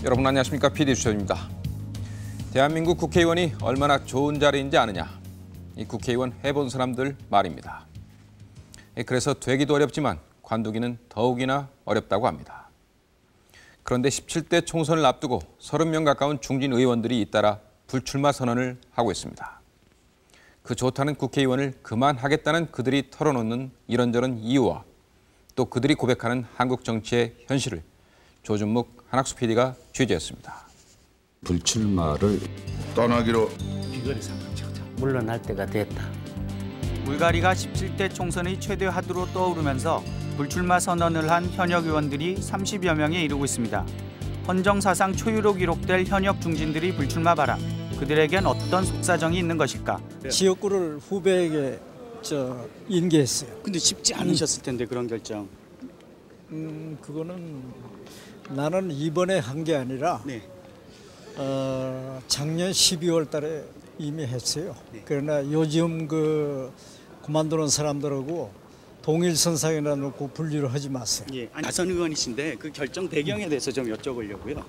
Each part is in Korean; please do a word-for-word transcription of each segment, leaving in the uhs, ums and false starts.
여러분 안녕하십니까? 피디 수첩입니다. 대한민국 국회의원이 얼마나 좋은 자리인지 아느냐? 이 국회의원 해본 사람들 말입니다. 그래서 되기도 어렵지만 관두기는 더욱이나 어렵다고 합니다. 그런데 십칠 대 총선을 앞두고 서른 명 가까운 중진 의원들이 잇따라 불출마 선언을 하고 있습니다. 그 좋다는 국회의원을 그만하겠다는 그들이 털어놓는 이런저런 이유와 또 그들이 고백하는 한국 정치의 현실을 조준묵 한학수 피디가 취재했습니다. 불출마를 떠나기로 비거리 삼았죠. 물러날 때가 됐다. 물갈이가 십칠 대 총선의 최대 화두로 떠오르면서 불출마 선언을 한 현역 의원들이 삼십여 명에 이르고 있습니다. 헌정사상 초유로 기록될 현역 중진들이 불출마 바람. 그들에겐 어떤 속사정이 있는 것일까? 지역구를 후배에게 저 인계했어요. 근데 쉽지 않으셨을 텐데 그런 결정. 음 그거는 나는 이번에 한 게 아니라 네. 어, 작년 십이월 달에 이미 했어요. 네. 그러나 요즘 그 그만두는 사람들하고 동일선상에나 놓고 분리를 하지 마세요. 예. 아니, 다선 의원이신데 그 결정 배경에 대해서 좀 여쭤보려고요.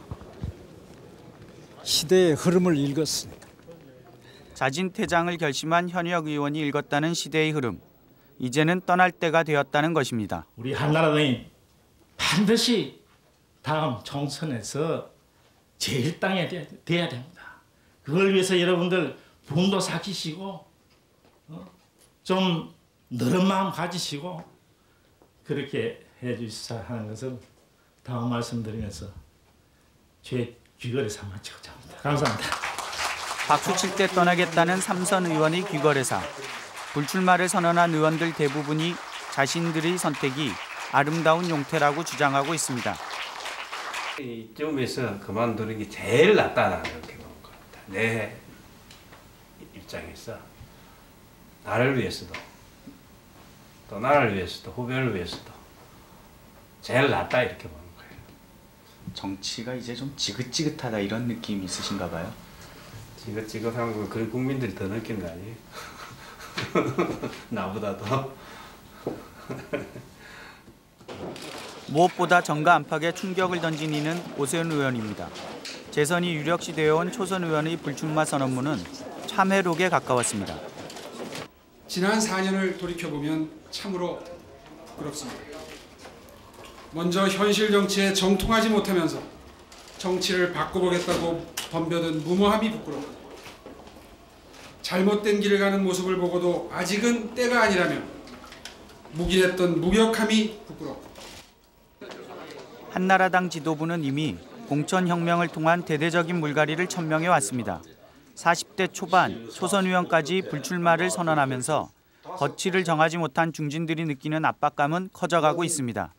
시대의 흐름을 읽었으니까. 자진 퇴장을 결심한 현역 의원이 읽었다는 시대의 흐름. 이제는 떠날 때가 되었다는 것입니다. 우리 한나라당이 반드시 다음 총선에서 제일 땅에 돼야 됩니다. 그걸 위해서 여러분들 분도 삭히시고 어? 좀 너른 마음 가지시고 그렇게 해주시자 하는 것을 다음 말씀드리면서 제 귀걸이 삼아치고자 합니다. 감사합니다. 박수 칠 때 떠나겠다는 삼선 의원의 귀걸이사. 불출마를 선언한 의원들 대부분이 자신들의 선택이 아름다운 용태라고 주장하고 있습니다. 이쯤에서 그만두는 게 제일 낫다는 그렇게 보는 것 같다. 내 입장에서 나를 위해서도 또 나를 위해서도 후배를 위해서도 제일 낫다 이렇게 보는 거예요. 정치가 이제 좀 지긋지긋하다 이런 느낌이 있으신가 봐요? 지긋지긋한 건 그 국민들이 더 느끼는 거 아니에요? 나보다도. 무엇보다 정가 안팎에 충격을 던진 이는 오세훈 의원입니다. 재선이 유력시 되어온 초선 의원의 불출마 선언문은 참회록에 가까웠습니다. 지난 사 년을 돌이켜보면 참으로 부끄럽습니다. 먼저 현실 정치에 정통하지 못하면서 정치를 바꿔보겠다고 덤벼든 무모함이 부끄럽고 잘못된 길을 가는 모습을 보고도 아직은 때가 아니라면 묵인했던 무력함이 부끄럽고 한나라당 지도부는 이미 공천혁명을 통한 대대적인 물갈이를 천명해 왔습니다. 사십 대 초반 초선 의원까지 불출마를 선언하면서 거취를 정하지 못한 중진들이 느끼는 압박감은 커져가고 있습니다.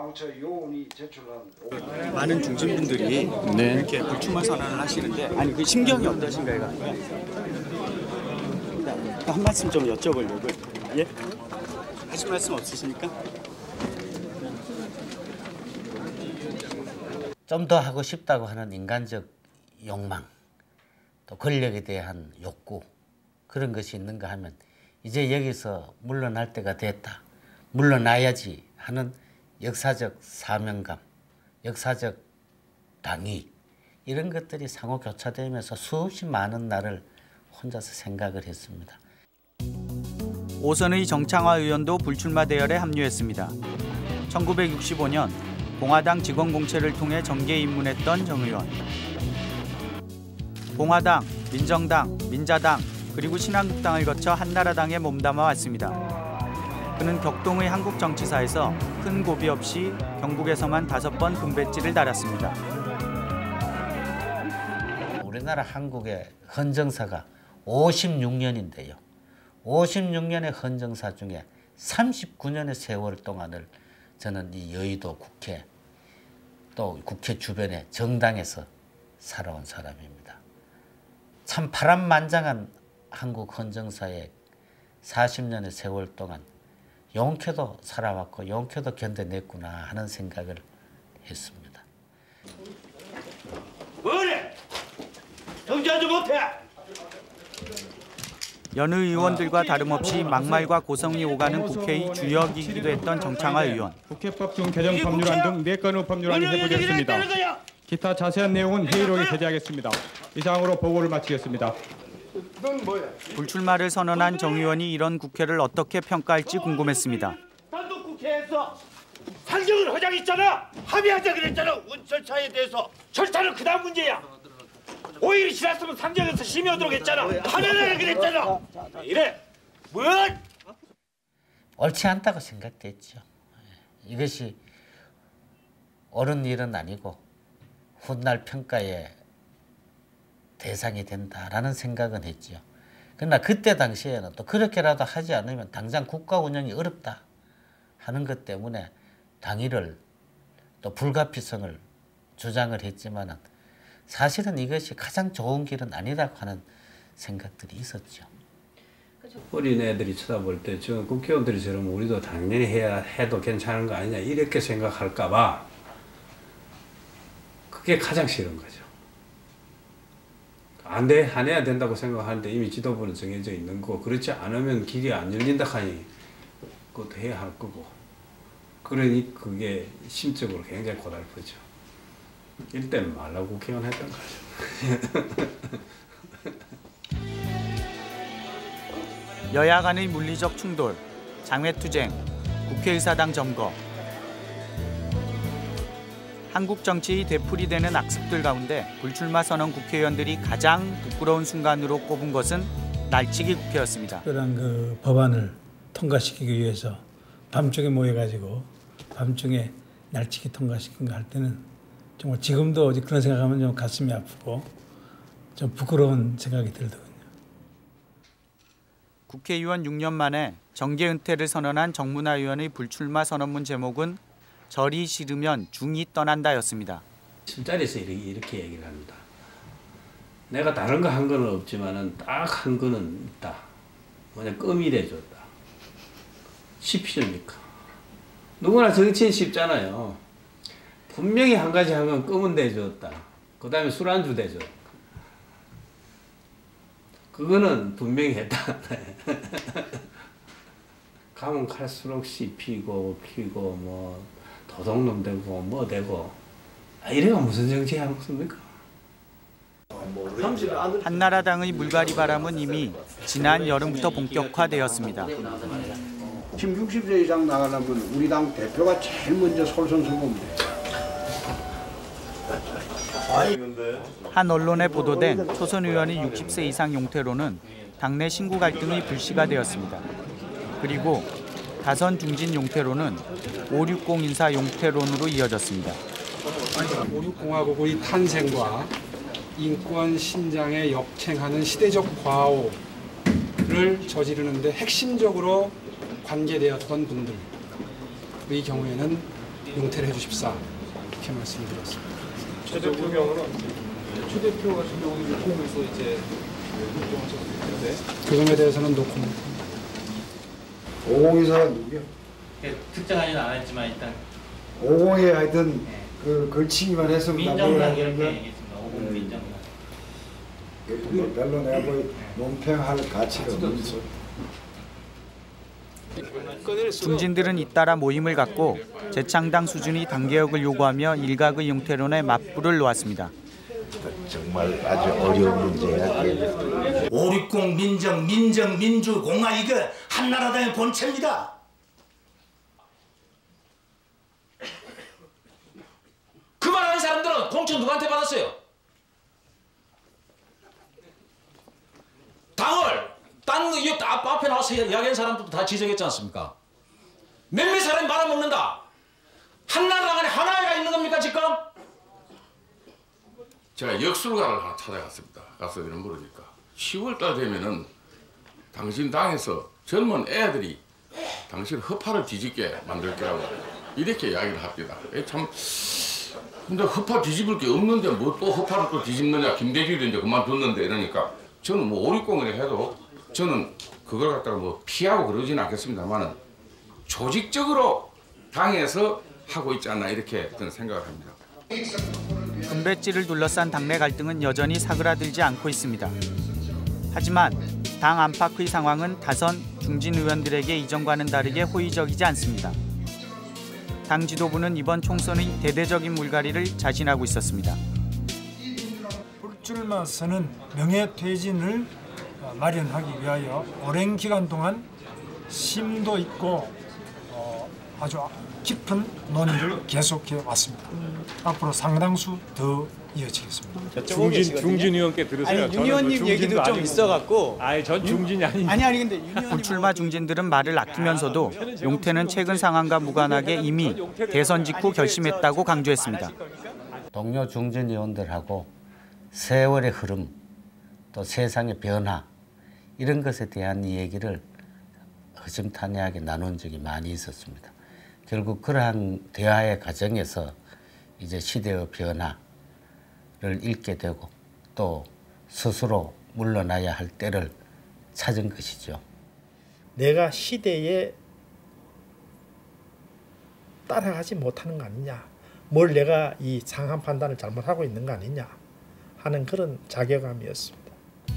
많은 중진분들이 네. 이렇게 불출마 선언을 하시는데 아니 그 심경이 어떠신가요? 한 말씀 좀 여쭤보려고요. 예? 하실 말씀 없으십니까? 좀 더 하고 싶다고 하는 인간적 욕망, 또 권력에 대한 욕구 그런 것이 있는가 하면 이제 여기서 물러날 때가 됐다. 물러나야지 하는 역사적 사명감, 역사적 당위 이런 것들이 상호 교차되면서 수없이 많은 날을 혼자서 생각을 했습니다. 오선의 정창화 의원도 불출마 대열에 합류했습니다. 천구백육십오 년 공화당 직원 공채를 통해 정계에 입문했던 정 의원. 공화당, 민정당, 민자당 그리고 신한국당을 거쳐 한나라당에 몸담아 왔습니다. 그는 격동의 한국 정치사에서 큰 고비 없이 경북에서만 다섯 번 금배지를 달았습니다. 우리나라 한국의 헌정사가 오십육 년인데요. 오십육 년의 헌정사 중에 삼십구 년의 세월 동안을 저는 이 여의도 국회 또 국회 주변의 정당에서 살아온 사람입니다. 참 파란만장한 한국 헌정사의 사십 년의 세월 동안 용케도 살아왔고 용케도 견뎌냈구나 하는 생각을 했습니다. 뭐래? 정지하지 못해! 여느 의원들과 다름없이 막말과 고성이 오가는 국회의 주역이기도 했던 정창화 의원. 국회법 중 개정 법률안 등 네 건의 법률안이 회부되었습니다. 기타 자세한 내용은 회의록에 게재하겠습니다. 이상으로 보고를 마치겠습니다. 불출마를 선언한 정 의원이 이런 국회를 어떻게 평가할지 궁금했습니다. 단독 국회에서 상정을 하자했잖아. 합의하자 그랬잖아. 원 절차에 대해서. 절차는 그다음 문제야. 오 일이 지났으면 상정해서 심의하도록 했잖아. 하려고 그랬잖아. 이래. 뭘? 옳지 않다고 생각됐죠. 이것이 옳은 일은 아니고 훗날 평가의 대상이 된다라는 생각은 했죠. 그러나 그때 당시에는 또 그렇게라도 하지 않으면 당장 국가 운영이 어렵다 하는 것 때문에 당일을 또 불가피성을 주장을 했지만은 사실은 이것이 가장 좋은 길은 아니라고 하는 생각들이 있었죠. 어린 애들이 쳐다볼 때 저 국회의원들이처럼 우리도 당연히 해야 해도 괜찮은 거 아니냐 이렇게 생각할까 봐 그게 가장 싫은 거죠. 안 돼, 안 해야 된다고 생각하는데 이미 지도부는 정해져 있는 거고 그렇지 않으면 길이 안 열린다 하니 그것도 해야 할 거고 그러니 그게 심적으로 굉장히 고달프죠. 이럴 때는 말라고 국회의원 했던 거죠. 여야 간의 물리적 충돌, 장외투쟁, 국회의사당 점거. 한국 정치의 되풀이되는 악습들 가운데 불출마 선언 국회의원들이 가장 부끄러운 순간으로 꼽은 것은 날치기 국회였습니다. 특별한 그 법안을 통과시키기 위해서 밤중에 모여가지고 밤중에 날치기 통과시킨 거 할 때는 정말 지금도 그런 생각하면 좀 가슴이 아프고 좀 부끄러운 생각이 들더군요. 국회의원 육 년 만에 정계 은퇴를 선언한 정문화 의원의 불출마 선언문 제목은 절이 싫으면 중이 떠난다였습니다. 술자리에서 이렇게, 이렇게 얘기를 합니다. 내가 다른 거 한 거는 없지만은 딱 한 거는 있다. 뭐냐 껌이 돼줬다. 쉽습니까? 누구나 정치인 쉽잖아요. 분명히 한 가지 한 건 껌은 돼줬다. 그 다음에 술안주 돼줬다. 그거는 분명히 했다. 가면 갈수록 씹히고 피고 뭐 도둑놈 되고 뭐 되고 아, 이래가 무슨 정치 하는 겁니까? 한나라당의 물갈이 바람은 이미 지난 여름부터 본격화되었습니다. 지금 육십 세 이상 나가려면 우리 당 대표가 제일 먼저 솔선수범입니다. 한 언론에 보도된 초선 의원의 육십 세 이상 용태론은 당내 신구 갈등의 불씨가 되었습니다. 그리고 다선 중진 용태론은 오육공 인사 용태론으로 이어졌습니다. 오육공화국의 탄생과 인권 신장에 역행하는 시대적 과오를 저지르는데 핵심적으로 관계되었던 분들의 경우에는 용태를 해주십사 이렇게 말씀드렸습니다. 최 대표 경우는 최 대표 같은 경우는 육공에서 이제 활동하셨을 텐데 그 점에 대해서는 노코멘트. 오공이사가 누구야? 특정하지는 않았지만 일단 오공에 하여튼 네. 그 걸치기만 했으면 민정당 이렇게 얘기했습니다. 오공 민정당. 뭐 별로 내가 뭐 논평할 가치가 없는 소리. 중진들은 잇따라 모임을 갖고 재창당 수준의 당개혁을 요구하며 일각의 용태론에 맞불을 놓았습니다. 정말 아주 어려운 문제야. 오육공 민정, 민정, 민주, 공화 이거 한나라당의 본체입니다. 그 말하는 사람들은 공천 누구한테 받았어요? 당을 딴 이 앞에 나와서 이야기한 사람들도 다 지적했지 않습니까? 몇몇 사람이 말아먹는다. 한나라당 안에 하나가 있는 겁니까 지금? 제가 역술가를 하나 찾아갔습니다. 가서 이런 물으니까 시월 달 되면은 당신 당에서 젊은 애들이 당신 허파를 뒤집게 만들 거라고 이렇게 이야기를 합니다. 참 근데 허파 뒤집을 게 없는데 뭐 또 허파를 또 뒤집느냐. 김대중이 이제 그만뒀는데 이러니까 저는 뭐 오륙공을 해도 저는 그걸 갖다가 뭐 피하고 그러지는 않겠습니다만은 조직적으로 당에서 하고 있지 않나 이렇게 저는 생각을 합니다. 금배지를 둘러싼 당내 갈등은 여전히 사그라들지 않고 있습니다. 하지만 당 안팎의 상황은 다선 중진 의원들에게 이전과는 다르게 호의적이지 않습니다. 당 지도부는 이번 총선의 대대적인 물갈이를 자신하고 있었습니다. 불출마 선언 명예퇴진을 마련하기 위하여 오랜 기간 동안 심도 있고 어, 아주 깊은 논의를 계속해 왔습니다. 앞으로 상당수 더 이어지겠습니다. 중진 중진 의원께 들으세요. 아니 윤 의원님 얘기도 좀 있어갖고. 아니 전 중진이 아닌데. 아니 아니 근데 윤 의원님 불출마 중진들은 말을 아끼면서도 용태는 최근 상황과 무관하게 이미 대선 직후 결심했다고 강조했습니다. 동료 중진 의원들하고 세월의 흐름, 또 세상의 변화 이런 것에 대한 얘기를 허심탄회하게 나눈 적이 많이 있었습니다. 결국 그러한 대화의 과정에서 이제 시대의 변화를 읽게 되고 또 스스로 물러나야 할 때를 찾은 것이죠. 내가 시대에 따라가지 못하는 거 아니냐, 뭘 내가 이 상한 판단을 잘못하고 있는 거 아니냐 하는 그런 자괴감이었습니다.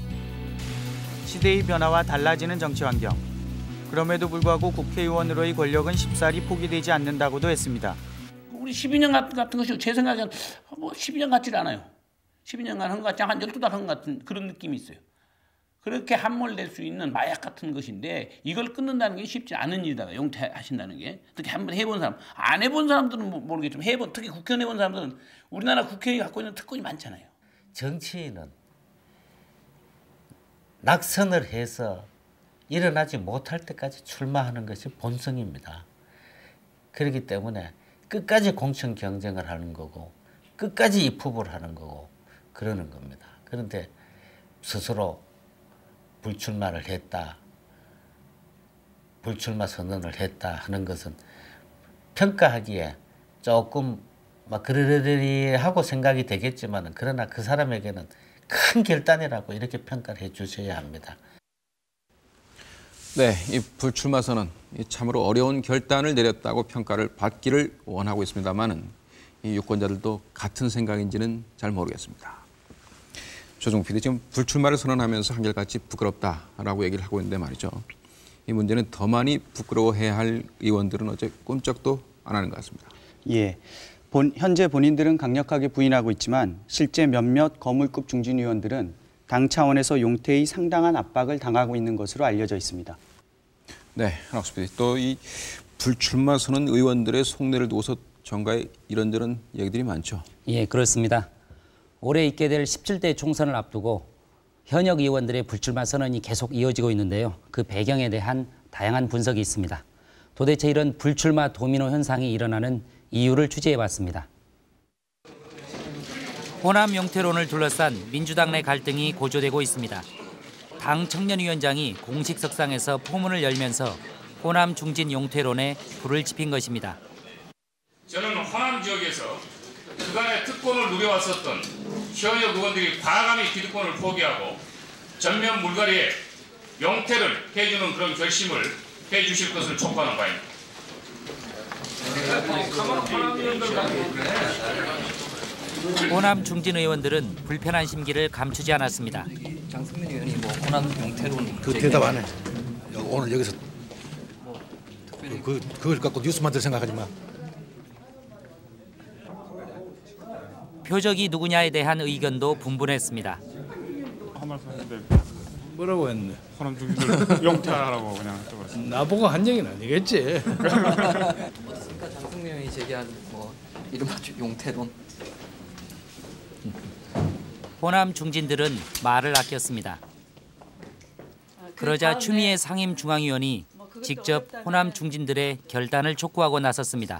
시대의 변화와 달라지는 정치 환경. 그럼에도 불구하고 국회의원으로의 권력은 쉽사리 포기되지 않는다고도 했습니다. 우리 십이 년 같은 것이 제 생각에는 뭐 십이 년 같지 않아요. 십이 년간 한 것 같지 한 열두 달 한 것 같은 그런 느낌이 있어요. 그렇게 함몰될 수 있는 마약 같은 것인데 이걸 끊는다는 게 쉽지 않은 일이다. 용퇴하신다는 게. 특히 한번 해본 사람, 안 해본 사람들은 모르겠지만 해본, 특히 국회의원 해본 사람들은 우리나라 국회의원이 갖고 있는 특권이 많잖아요. 정치인은 낙선을 해서 일어나지 못할 때까지 출마하는 것이 본성입니다. 그렇기 때문에 끝까지 공천 경쟁을 하는 거고 끝까지 입후보를 하는 거고 그러는 겁니다. 그런데 스스로 불출마를 했다, 불출마 선언을 했다 하는 것은 평가하기에 조금 막 그러려니 하고 생각이 되겠지만 그러나 그 사람에게는 큰 결단이라고 이렇게 평가를 해 주셔야 합니다. 네, 이 불출마 선언 참으로 어려운 결단을 내렸다고 평가를 받기를 원하고 있습니다만은 이 유권자들도 같은 생각인지는 잘 모르겠습니다. 조종 피디 지금 불출마를 선언하면서 한결같이 부끄럽다라고 얘기를 하고 있는데 말이죠. 이 문제는 더 많이 부끄러워해야 할 의원들은 어째 꼼짝도 안 하는 것 같습니다. 예, 본, 현재 본인들은 강력하게 부인하고 있지만 실제 몇몇 거물급 중진 의원들은 당 차원에서 용태의 상당한 압박을 당하고 있는 것으로 알려져 있습니다. 네, 한학수 피디. 또 이 불출마 선언 의원들의 속내를 두고서 정가에 이런저런 얘기들이 많죠. 예, 그렇습니다. 올해 있게 될 십칠 대 총선을 앞두고 현역 의원들의 불출마 선언이 계속 이어지고 있는데요. 그 배경에 대한 다양한 분석이 있습니다. 도대체 이런 불출마 도미노 현상이 일어나는 이유를 취재해봤습니다. 호남 용태론을 둘러싼 민주당 내 갈등이 고조되고 있습니다. 당 청년위원장이 공식 석상에서 포문을 열면서 호남 중진 용태론에 불을 지핀 것입니다. 저는 호남 지역에서 그간의 특권을 누려왔었던 현역 의원들이 과감히 기득권을 포기하고 전면 물갈이에 용태를 해주는 그런 결심을 해주실 것을 촉구하는 바입니다. 호남 중진 의원들은 불편한 심기를 감추지 않았습니다. 장승민 의원이 뭐 호남 용태론 그 대답 안 해. 오늘 여기서 그 그걸 갖고 뉴스 만들 생각하지 마. 표적이 누구냐에 대한 의견도 분분했습니다. 한 말씀 했는데 뭐라고 했네? 호남 중진들 용퇴하라고 그냥 해버렸습니다. 나보고 한 얘기는 아니겠지. 어떻습니까? 장승민 의원이 제기한 뭐 이른바 용태론. 호남 중진들은 말을 아꼈습니다. 그러자 추미애 상임중앙위원이 직접 호남 중진들의 결단을 촉구하고 나섰습니다.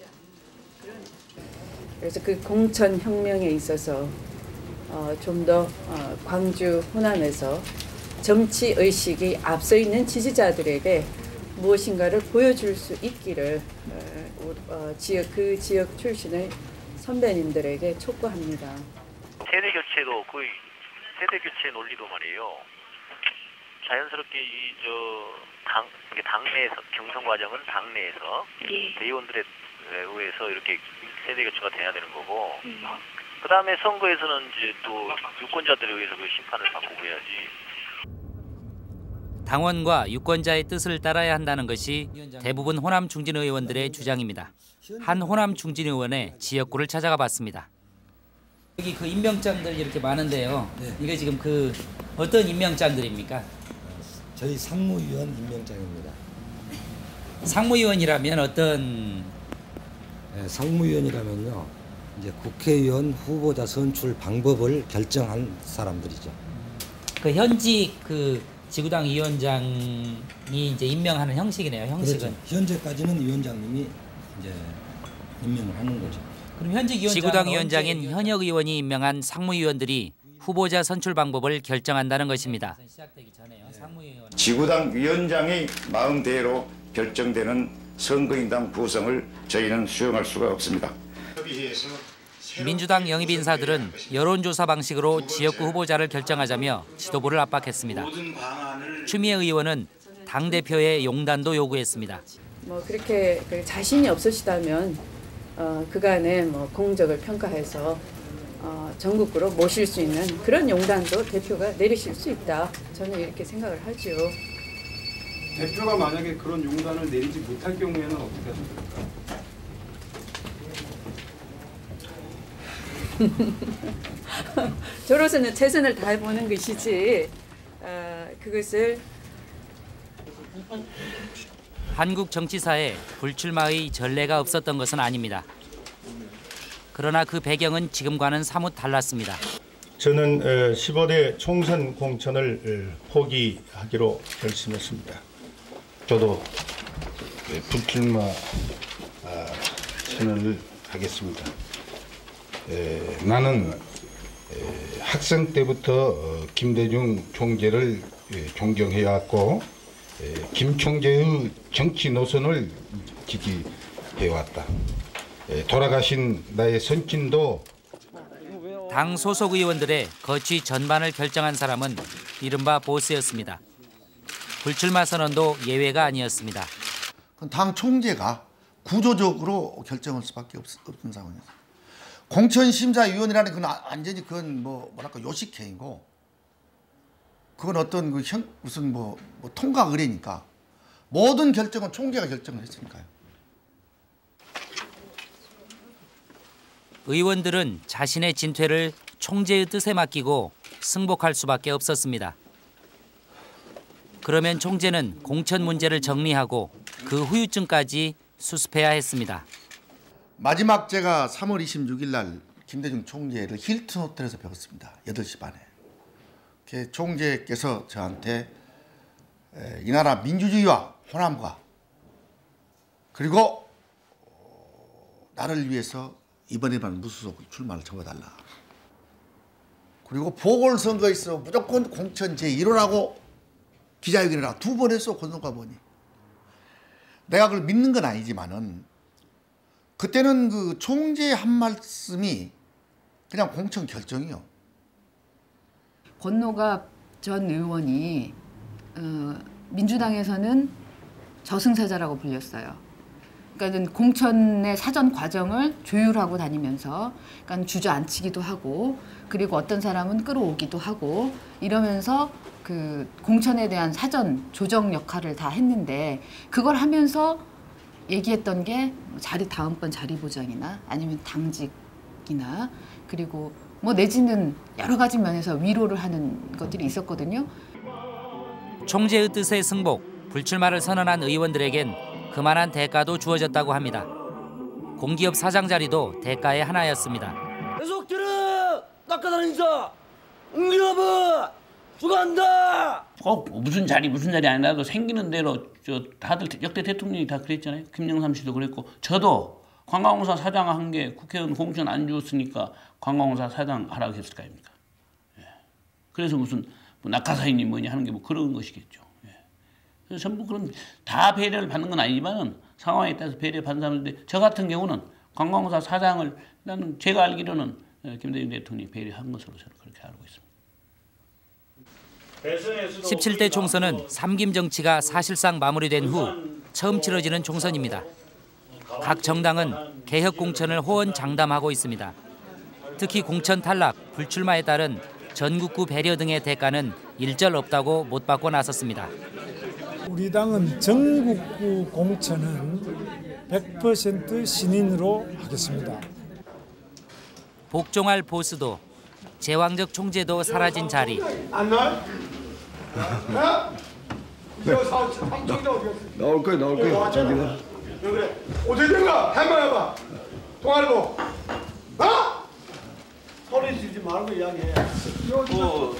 그래서 그 공천 혁명에 있어서 어, 좀 더 어, 광주 호남에서 정치 의식이 앞서 있는 지지자들에게 무엇인가를 보여줄 수 있기를 어, 어, 지역 그 지역 출신의 선배님들에게 촉구합니다. 세대 교체도 거의 세대 교체 논리도 말이에요. 자연스럽게 이 저 당 당내에서 경선 과정은 당내에서 예. 대의원들에 의해서 이렇게 세대 교체가 돼야 되는 거고, 음. 그 다음에 선거에서는 이제 또 유권자들에 의해서 그 심판을 받고 해야지. 당원과 유권자의 뜻을 따라야 한다는 것이 대부분 호남 중진 의원들의 주장입니다. 한 호남 중진 의원의 지역구를 찾아가 봤습니다. 여기 그 임명장들 이렇게 많은데요. 네. 이게 지금 그 어떤 임명장들입니까? 저희 상무위원 임명장입니다. 상무위원이라면 어떤? 네, 상무위원이라면요, 이제 국회의원 후보자 선출 방법을 결정한 사람들이죠. 그 현직 그 지구당 위원장이 이제 임명하는 형식이네요. 형식은. 그렇죠. 현재까지는 위원장님이 이제 임명을 하는 거죠. 그럼 현직 위원장 지구당 위원장인 현역 의원이 임명한 상무위원들이 후보자 선출 방법을 결정한다는 것입니다. 지구당 위원장의 마음대로 결정되는 선거인단 구성을 저희는 수용할 수가 없습니다. 민주당 영입 인사들은 여론조사 방식으로 지역구 후보자를 결정하자며 지도부를 압박했습니다. 추미애 의원은 당대표의 용단도 요구했습니다. 뭐 그렇게 자신이 없으시다면 어, 그간의 뭐 공적을 평가해서 어, 전국구로 모실 수 있는 그런 용단도 대표가 내리실 수 있다. 저는 이렇게 생각을 하죠. 대표가 만약에 그런 용단을 내리지 못할 경우에는 어떻게 하십니까? 저로서는 최선을 다해보는 것이지 어, 그것을 한국 정치사에 불출마의 전례가 없었던 것은 아닙니다. 그러나 그 배경은 지금과는 사뭇 달랐습니다. 저는 십오 대 총선 공천을 포기하기로 결심했습니다. 저도 불출마 선언을 하겠습니다. 에, 나는 에, 학생 때부터 어, 김대중 총재를 에, 존경해왔고 에, 김 총재의 정치 노선을 지지해왔다. 에, 돌아가신 나의 선친도 당 소속 의원들의 거취 전반을 결정한 사람은 이른바 보스였습니다. 불출마 선언도 예외가 아니었습니다. 당 총재가 구조적으로 결정할 수밖에 없, 없는 상황이었습니다. 공천심사위원이라는 건 완전히 그건 뭐 뭐랄까 요식행위고 그건 어떤 그 현, 무슨 뭐, 뭐 통과 의례니까 모든 결정은 총재가 결정을 했으니까요. 의원들은 자신의 진퇴를 총재의 뜻에 맡기고 승복할 수밖에 없었습니다. 그러면 총재는 공천 문제를 정리하고 그 후유증까지 수습해야 했습니다. 마지막 제가 삼월 이십육일 날 김대중 총재를 힐튼 호텔에서 뵙었습니다. 여덟 시 반에. 총재께서 저한테 이 나라 민주주의와 호남과 그리고 나를 위해서 이번에만 무소속 출마를 접어달라. 그리고 보궐선거에서 무조건 공천 제일 호라고 기자회견을 하고 두 번 했어. 권성과 보니. 내가 그걸 믿는 건 아니지만은 그때는 그 총재 한 말씀이 그냥 공천 결정이요. 권노갑 전 의원이 어, 민주당에서는 저승사자라고 불렸어요. 그러니까 공천의 사전 과정을 조율하고 다니면서 그러니까 주저앉히기도 하고 그리고 어떤 사람은 끌어오기도 하고 이러면서 그 공천에 대한 사전 조정 역할을 다 했는데 그걸 하면서 얘기했던 게 자리 다음번 자리 보장이나 아니면 당직이나 그리고 뭐 내지는 여러 가지 면에서 위로를 하는 것들이 있었거든요. 총재의 뜻에 승복, 불출마를 선언한 의원들에겐 그만한 대가도 주어졌다고 합니다. 공기업 사장 자리도 대가의 하나였습니다. 계속 들어! 낚아다니자! 응기업은 죽어간다! 꼭 무슨 자리 무슨 자리 아니라도 생기는 대로 저 다들 역대 대통령이 다 그랬잖아요. 김영삼 씨도 그랬고 저도 관광공사 사장 한 게 국회의원 공천 안 주었으니까 관광공사 사장 하라고 했을 거 아닙니까? 예. 그래서 무슨 뭐 낙하사인이 뭐냐 하는 게 뭐 그런 것이겠죠. 예. 그래서 전부 그런 다 배려를 받는 건 아니지만은 상황에 따라서 배려 받는 사람인데 저 같은 경우는 관광공사 사장을 나는 제가 알기로는 김대중 대통령이 배려한 것으로 저는 그렇게 알고 있습니다. 십칠 대 총선은 삼김 정치가 사실상 마무리된 후 처음 치러지는 총선입니다. 각 정당은 개혁 공천을 호언장담하고 있습니다. 특히 공천 탈락, 불출마에 따른 전국구 배려 등의 대가는 일절 없다고 못 받고 나섰습니다. 우리 당은 전국구 공천은 백 퍼센트 신인으로 하겠습니다. 복종할 보수도 제왕적 총재도 사라진 자리. 안 나와? 나올 거야, 나올 거야. 저기는. 왜 그래? 어떻게 된 거야? 한번 해봐. 동아리보. 어? 소리 지르지 말고 이야기해. 어?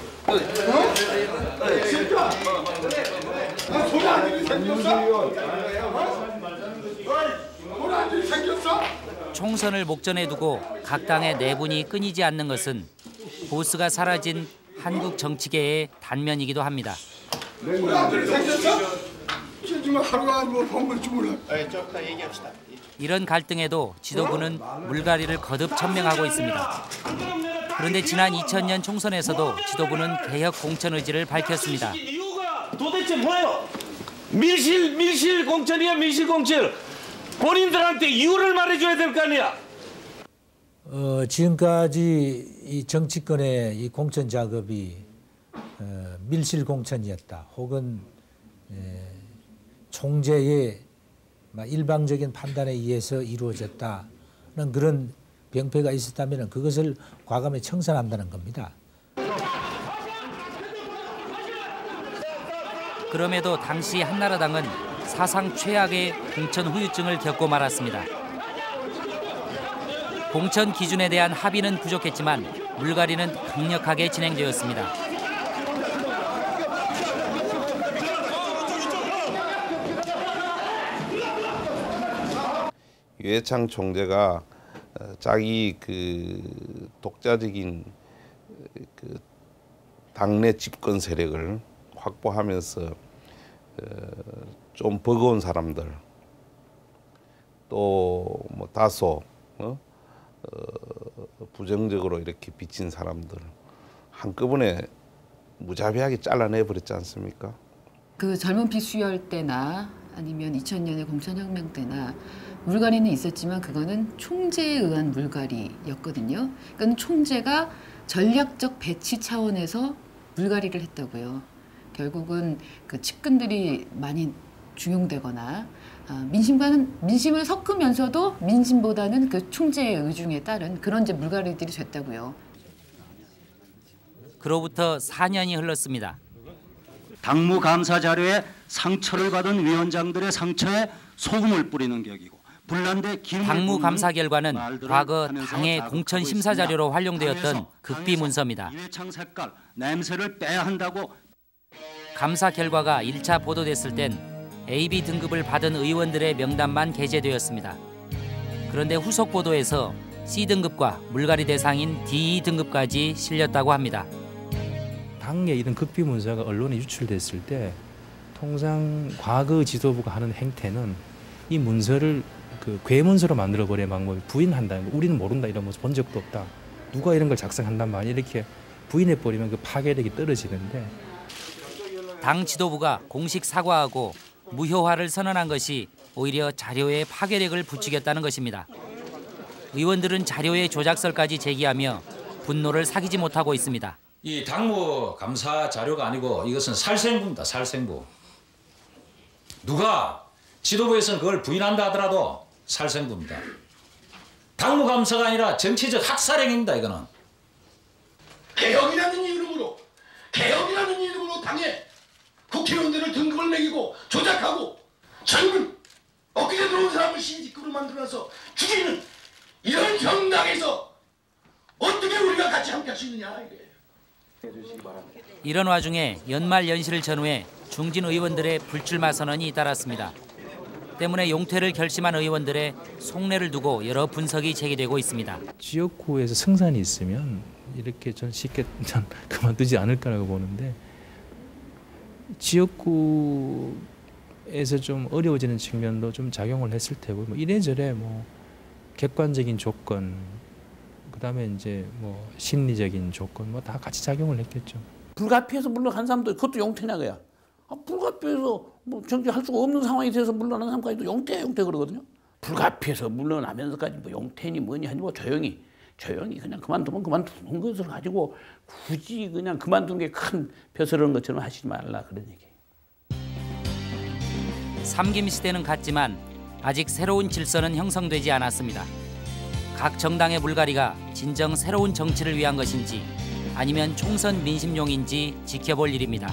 진짜? 소리 안 들리 생겼어? 소리 안 들리 생겼어? 총선을 목전에 두고 각 당의 내분이 끊이지 않는 것은 보수가 사라진 한국 정치계의 단면이기도 합니다. 소리 안 들리 생겼어? 지금 하루가 아니고 본걸 줄 몰라. 좀 얘기합시다. 이런 갈등에도 지도부는 물갈이를 거듭 천명하고 있습니다. 그런데 지난 이천 년 총선에서도 지도부는 개혁 공천 의지를 밝혔습니다. 이유가 도대체 뭐예요? 밀실 밀실 공천이야 밀실 공천. 본인들한테 이유를 말해줘야 될 거 아니야. 어, 지금까지 이 정치권의 이 공천 작업이 어, 밀실 공천이었다. 혹은 에, 총재의 일방적인 판단에 의해서 이루어졌다는 그런 병폐가 있었다면 그것을 과감히 청산한다는 겁니다. 그럼에도 당시 한나라당은 사상 최악의 공천 후유증을 겪고 말았습니다. 공천 기준에 대한 합의는 부족했지만 물갈이는 강력하게 진행되었습니다. 유해창 총재가 자기 그 독자적인 그 당내 집권 세력을 확보하면서 좀 버거운 사람들 또 뭐 다소 어? 어, 부정적으로 이렇게 비친 사람들 한꺼번에 무자비하게 잘라내 버렸지 않습니까? 그 젊은 피수열 때나 아니면 이천 년의 공천혁명 때나 물갈이는 있었지만 그거는 총재에 의한 물갈이였거든요. 그러니까 총재가 전략적 배치 차원에서 물갈이를 했다고요. 결국은 그 측근들이 많이 중용되거나 아, 민심과는 민심을 섞으면서도 민심보다는 그 총재의 의중에 따른 그런 이제 물갈이들이 됐다고요. 그로부터 사 년이 흘렀습니다. 당무 감사 자료에 상처를 받은 위원장들의 상처에 소금을 뿌리는 격이고 불난데 기름을 당무 감사 결과는 과거 하면서 당의 자극하고 공천 심사 자료로 활용되었던 당에서, 극비 문서입니다. 유해창 색깔 냄새를 빼야 한다고. 감사 결과가 일 차 보도됐을 땐 에이비 등급을 받은 의원들의 명단만 게재되었습니다. 그런데 후속 보도에서 씨 등급과 물갈이 대상인 디 이 등급까지 실렸다고 합니다. 당의 이런 극비 문서가 언론에 유출됐을 때 통상 과거 지도부가 하는 행태는 이 문서를 그 괴문서로 만들어버리는 방법을 부인한다는 거. 우리는 모른다 이런 모습 본 적도 없다. 누가 이런 걸 작성한단 말이야. 이렇게 부인해버리면 그 파괴력이 떨어지는데. 당 지도부가 공식 사과하고 무효화를 선언한 것이 오히려 자료에 파괴력을 붙이겠다는 것입니다. 의원들은 자료의 조작설까지 제기하며 분노를 사기지 못하고 있습니다. 이 당무 감사 자료가 아니고 이것은 살생부입니다. 살생부. 누가 지도부에서는 그걸 부인한다 하더라도 살생부입니다. 당무 감사가 아니라 정치적 학살행위입니다. 이거는. 개혁이라는 이름으로 개혁이라는 이름으로 당에 국회의원들을 등급을 매기고 조작하고 젊은 엊그제 들어온 사람을 신직급으로 만들어서 죽이는 이런 정당에서 어떻게 우리가 같이 함께 할 수 있느냐 이게. 이런 와중에 연말 연시를 전후해 중진 의원들의 불출마 선언이 잇따랐습니다. 때문에 용퇴를 결심한 의원들의 속내를 두고 여러 분석이 제기되고 있습니다. 지역구에서 승산이 있으면 이렇게 전 쉽게 전 그만두지 않을 거라고 보는데 지역구에서 좀 어려워지는 측면도 좀 작용을 했을 테고 뭐 이래저래 뭐 객관적인 조건 그다음에 이제 뭐 심리적인 조건 뭐 다 같이 작용을 했겠죠. 불가피해서 물러간 사람도 그것도 용퇴냐고요. 아, 불가피해서 뭐 정치할 수가 없는 상황이 돼서 물러난 사람까지도 용퇴 용퇴 그러거든요. 불가피해서 물러나면서까지 뭐 용퇴니 뭐니 아니고 조용히 조용히 그냥 그만두면 그만두는 것을 가지고 굳이 그냥 그만둔 게 큰 벼슬은 것처럼 하시지 말라 그런 얘기. 삼김 시대는 갔지만 아직 새로운 질서는 형성되지 않았습니다. 각 정당의 물갈이가 진정 새로운 정치를 위한 것인지 아니면 총선 민심용인지 지켜볼 일입니다.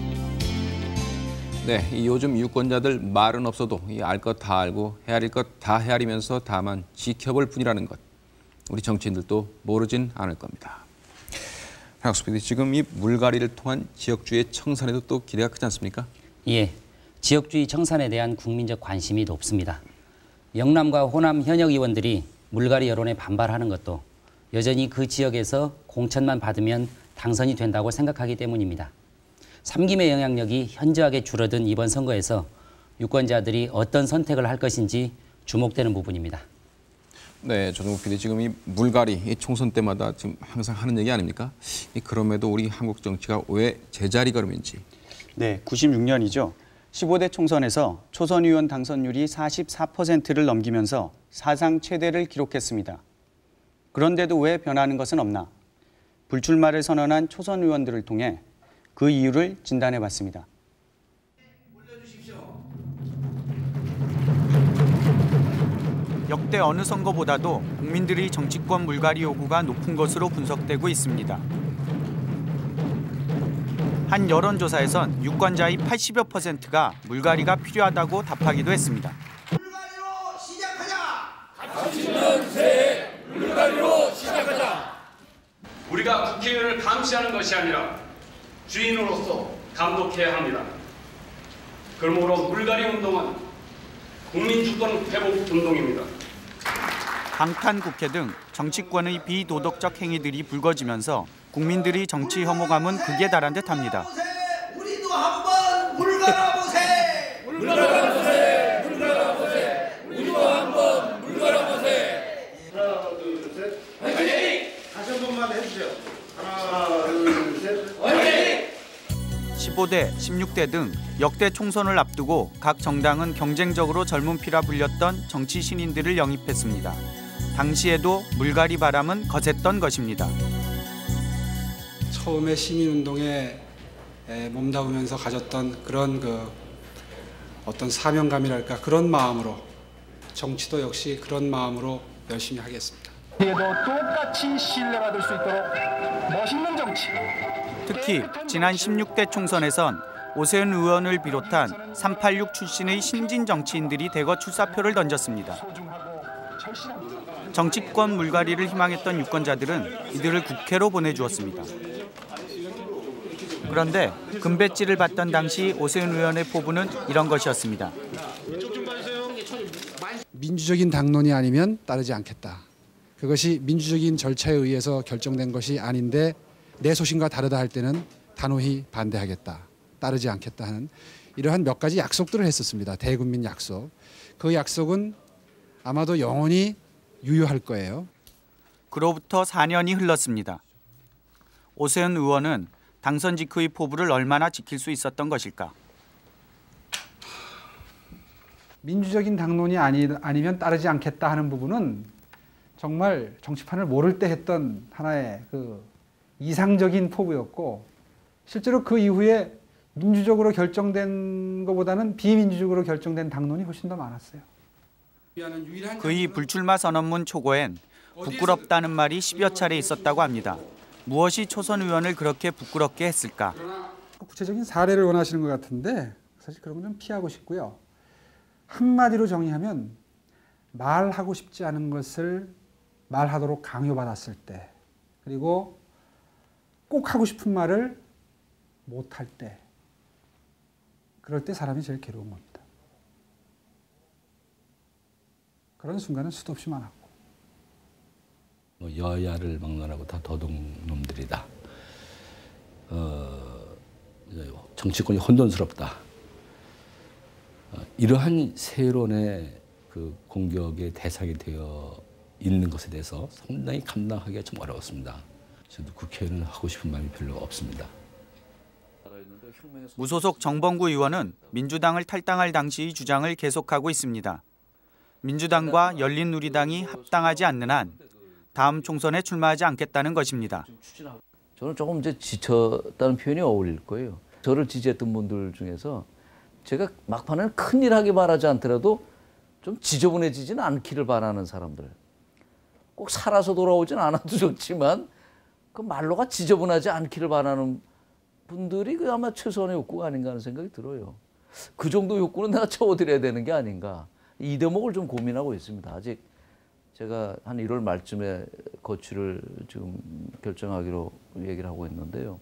네, 이 요즘 유권자들 말은 없어도 알 것 다 알고 헤아릴 것 다 헤아리면서 다만 지켜볼 뿐이라는 것. 우리 정치인들도 모르진 않을 겁니다. 박수 피디, 지금 이 물갈이를 통한 지역주의 청산에도 또 기대가 크지 않습니까? 예, 지역주의 청산에 대한 국민적 관심이 높습니다. 영남과 호남 현역 의원들이 물갈이 여론에 반발하는 것도 여전히 그 지역에서 공천만 받으면 당선이 된다고 생각하기 때문입니다. 삼김의 영향력이 현저하게 줄어든 이번 선거에서 유권자들이 어떤 선택을 할 것인지 주목되는 부분입니다. 네, 조정국 피디, 지금 이 물갈이 이 총선 때마다 지금 항상 하는 얘기 아닙니까? 그럼에도 우리 한국 정치가 왜 제자리 걸음인지. 네, 구십육 년이죠. 십오 대 총선에서 초선 의원 당선율이 사십사 퍼센트를 넘기면서 사상 최대를 기록했습니다. 그런데도 왜 변하는 것은 없나? 불출마를 선언한 초선 의원들을 통해 그 이유를 진단해봤습니다. 역대 어느 선거보다도 국민들의 정치권 물갈이 요구가 높은 것으로 분석되고 있습니다. 한 여론조사에선 유권자의 팔십여 퍼센트가 물갈이가 필요하다고 답하기도 했습니다. 물갈이로 시작하자. 닥치는 새해 물갈이로 시작하자. 우리가 국회의원을 감시하는 것이 아니라 주인으로서 감독해야 합니다. 그러므로 물갈이 운동은 국민 주권 회복 운동입니다. 방탄국회 등 정치권의 비도덕적 행위들이 불거지면서 국민들의 정치 혐오감은 극에 달한 듯합니다. 우리도 한번 물갈아보세. 물갈아보세. 물갈아보세. 우리도 한번 물갈아보세. 하나, 둘, 셋. 화이팅! 다시 한 번만 해주세요. 하나, 둘, 셋. 화이팅! 십오 대, 십육 대 등 역대 총선을 앞두고 각 정당은 경쟁적으로 젊은 피라 불렸던 정치 신인들을 영입했습니다. 당시에도 물갈이 바람은 거셌던 것입니다. 처음에 시민운동에 몸담으면서 가졌던 그런 그 어떤 사명감이랄까 그런 마음으로 정치도 역시 그런 마음으로 열심히 하겠습니다. 얘도 똑같이 신뢰받을 수 있도록 멋있는 정치. 특히 지난 십육 대 총선에선 오세훈 의원을 비롯한 삼팔육 출신의 신진 정치인들이 대거 출사표를 던졌습니다. 정치권 물갈이를 희망했던 유권자들은 이들을 국회로 보내주었습니다. 그런데 금배지를 받던 당시 오세훈 의원의 포부는 이런 것이었습니다. 민주적인 당론이 아니면 따르지 않겠다. 그것이 민주적인 절차에 의해서 결정된 것이 아닌데 내 소신과 다르다 할 때는 단호히 반대하겠다. 따르지 않겠다 하는 이러한 몇 가지 약속들을 했었습니다. 대국민 약속. 그 약속은 아마도 영원히 유효할 거예요. 그로부터 사 년이 흘렀습니다. 오세훈 의원은 당선 직후의 포부를 얼마나 지킬 수 있었던 것일까? 민주적인 당론이 아니, 아니면 따르지 않겠다 하는 부분은 정말 정치판을 모를 때 했던 하나의 그 이상적인 포부였고 실제로 그 이후에 민주적으로 결정된 것보다는 비민주적으로 결정된 당론이 훨씬 더 많았어요. 그의 불출마 선언문 초고엔 부끄럽다는 말이 십여 차례 있었다고 합니다. 무엇이 초선 의원을 그렇게 부끄럽게 했을까? 구체적인 사례를 원하시는 것 같은데 사실 그런 건 좀 피하고 싶고요. 한마디로 정의하면 말하고 싶지 않은 것을 말하도록 강요받았을 때 그리고 꼭 하고 싶은 말을 못할 때 그럴 때 사람이 제일 괴로운 겁니다. 그런 순간은 수도 없이 많았고. 여야를 막론하고 다 도둑놈들이다. 어, 정치권이 혼돈스럽다. 어, 이러한 세론의 그 공격의 대상이 되어 있는 것에 대해서 상당히 감당하기가 좀 어려웠습니다. 저도 국회의원을 하고 싶은 마음이 별로 없습니다. 무소속 정봉구 의원은 민주당을 탈당할 당시의 주장을 계속하고 있습니다. 민주당과 열린우리당이 합당하지 않는 한 다음 총선에 출마하지 않겠다는 것입니다. 저는 조금 이제 지쳤다는 표현이 어울릴 거예요. 저를 지지했던 분들 중에서 제가 막판에는 큰일 하기 바라지 않더라도 좀 지저분해지지는 않기를 바라는 사람들. 꼭 살아서 돌아오진 않아도 좋지만 그 말로가 지저분하지 않기를 바라는 분들이 그 아마 최소한의 욕구가 아닌가 하는 생각이 들어요. 그 정도 욕구는 내가 채워드려야 되는 게 아닌가. 이 대목을 좀 고민하고 있습니다. 아직 제가 한 일월 말쯤에 거취를 지금 결정하기로 얘기를 하고 있는데요.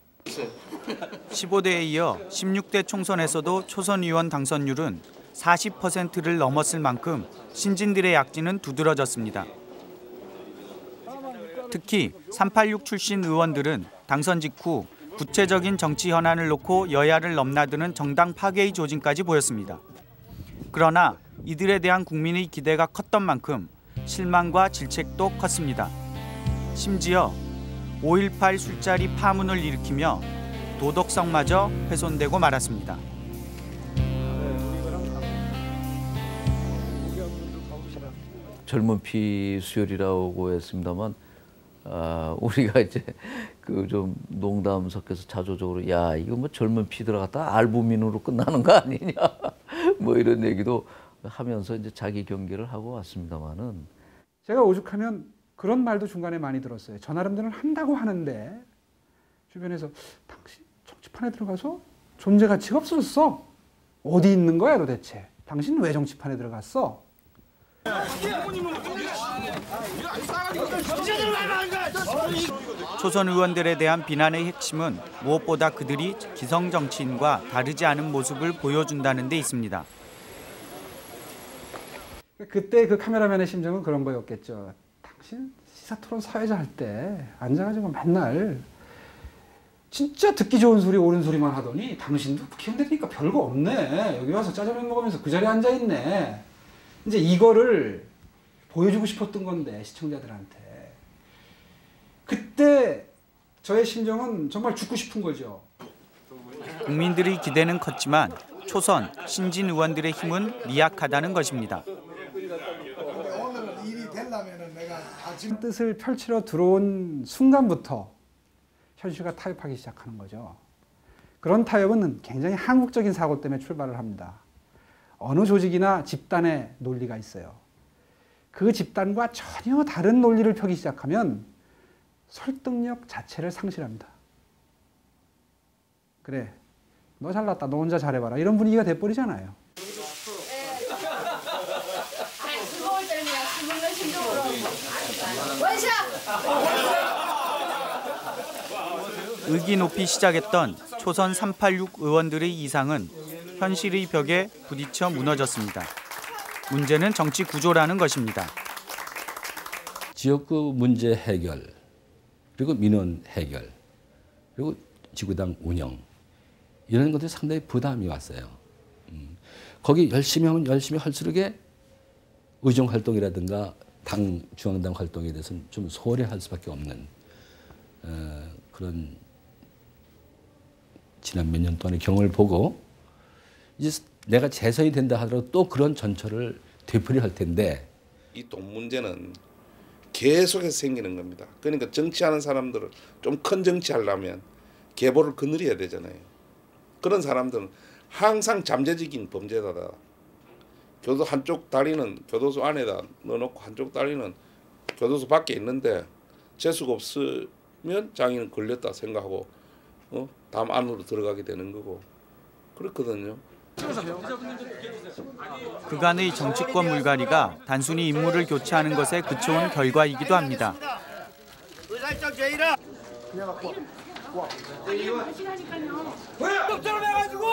십오 대에 이어 십육 대 총선에서도 초선 의원 당선율은 사십 퍼센트를 넘었을 만큼 신진들의 약진은 두드러졌습니다. 특히 삼팔육 출신 의원들은 당선 직후 구체적인 정치 현안을 놓고 여야를 넘나드는 정당 파괴의 조짐까지 보였습니다. 그러나 이들에 대한 국민의 기대가 컸던 만큼 실망과 질책도 컸습니다. 심지어 오일팔 술자리 파문을 일으키며 도덕성마저 훼손되고 말았습니다. 젊은 피 수혈이라고 했습니다만 아, 우리가 이제 그 좀 농담 섞여서 자조적으로 야 이거 뭐 젊은 피 들어갔다 알부민으로 끝나는 거 아니냐 뭐 이런 얘기도 하면서 이제 자기 경계를 하고 왔습니다만은 제가 오죽하면 그런 말도 중간에 많이 들었어요. 저 나름대로 한다고 하는데 주변에서 당신 정치판에 들어가서 존재 가치가 없어졌어. 어디 있는 거야 도대체? 당신 왜 정치판에 들어갔어? 초선 의원들에 대한 비난의 핵심은 무엇보다 그들이 기성 정치인과 다르지 않은 모습을 보여준다는 데 있습니다. 그때 그 카메라맨의 심정은 그런 거였겠죠. 당신 시사토론 사회자 할 때 앉아가지고 맨날 진짜 듣기 좋은 소리 옳은 소리만 하더니 당신도 국회의원 되니까 별거 없네. 여기 와서 짜장면 먹으면서 그 자리에 앉아있네. 이제 이거를 보여주고 싶었던 건데 시청자들한테. 그때 저의 심정은 정말 죽고 싶은 거죠. 국민들의 기대는 컸지만 초선, 신진 의원들의 힘은 미약하다는 것입니다. 뜻을 펼치러 들어온 순간부터 현실과 타협하기 시작하는 거죠. 그런 타협은 굉장히 한국적인 사고 때문에 출발을 합니다. 어느 조직이나 집단의 논리가 있어요. 그 집단과 전혀 다른 논리를 펴기 시작하면 설득력 자체를 상실합니다. 그래, 너 잘났다, 너 혼자 잘해봐라 이런 분위기가 돼버리잖아요. 의기 높이 시작했던 초선 삼팔육 의원들의 이상은 현실의 벽에 부딪혀 무너졌습니다. 문제는 정치 구조라는 것입니다. 지역구 문제 해결, 그리고 민원 해결, 그리고 지구당 운영 이런 것들이 상당히 부담이 왔어요. 음. 거기 열심히 하면 열심히 할수록에 의정 활동이라든가 당 중앙당 활동에 대해서는 좀 소홀히 할 수밖에 없는 어, 그런 지난 몇 년 동안의 경험을 보고 이제 내가 재선이 된다 하더라도 또 그런 전철을 되풀이할 텐데 이 돈 문제는 계속해서 생기는 겁니다. 그러니까 정치하는 사람들은 좀 큰 정치하려면 계보를 거느려야 되잖아요. 그런 사람들은 항상 잠재적인 범죄자다. 교도 한쪽 다리는 교도소 안에다 넣어놓고 한쪽 다리는 교도소 밖에 있는데 재수가 없으면 장인은 걸렸다 생각하고 어? 담 안으로 들어가게 되는 거고 그렇거든요. 그간의 정치권 물갈이가 단순히 인물을 교체하는 것에 그쳐온 결과이기도 합니다. 의사일정 제의라. 똑처럼 해가지고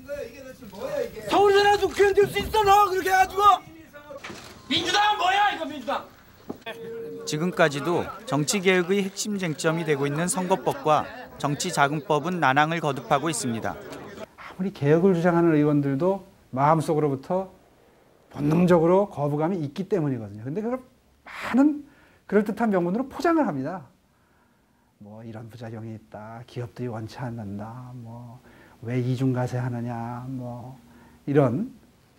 서울에라도 견딜 수 있어 너 그렇게 해가지고. 민주당은 뭐야 이거 민주당. 지금까지도 정치개혁의 핵심 쟁점이 되고 있는 선거법과 정치자금법은 난항을 거듭하고 있습니다. 아무리 개혁을 주장하는 의원들도 마음속으로부터 본능적으로 거부감이 있기 때문이거든요. 근데 그걸 많은 그럴듯한 명분으로 포장을 합니다. 뭐 이런 부작용이 있다. 기업들이 원치 않는다. 뭐 왜 이중과세 하느냐. 뭐 이런